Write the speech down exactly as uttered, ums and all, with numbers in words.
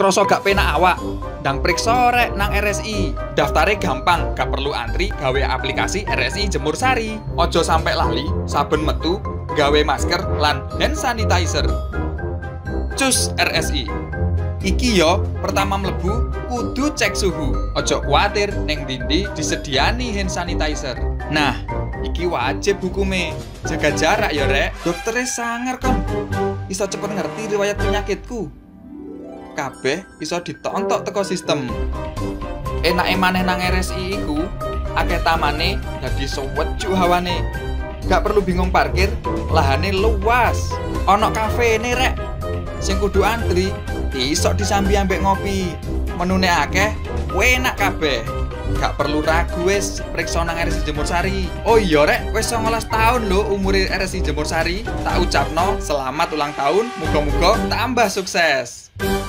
Kroso gak penak awak, ndang priksa rek nang R S I. Daftare gampang, gak perlu antri gawe aplikasi R S I Jemur Sari. Ojo sampai lali, saben metu gawe masker lan hand sanitizer. Cus R S I. Iki yo, pertama mlebu kudu cek suhu. Ojo kuatir neng dindi disediani hand sanitizer. Nah, iki wajib hukume. Jaga jarak ya rek. Dokternya sangar kon. Iso cepet ngerti riwayat penyakitku. Kabeh iso ditontok teko sistem. Enake maneh nang R S I iku akeh tamane dadi sewejuk hawane. Gak perlu bingung parkir, lahane luas. Ono kafene rek. Sing kudu antri, iso disambi ambek ngopi. Menune akeh, enak kabeh. Gak perlu ragu wis priksa nang R S I Jemur Sari. Oh iya rek, wis songolas tahun lho umure R S I Jemur Sari. Tak ucapno selamat ulang tahun, muga-muga tambah sukses.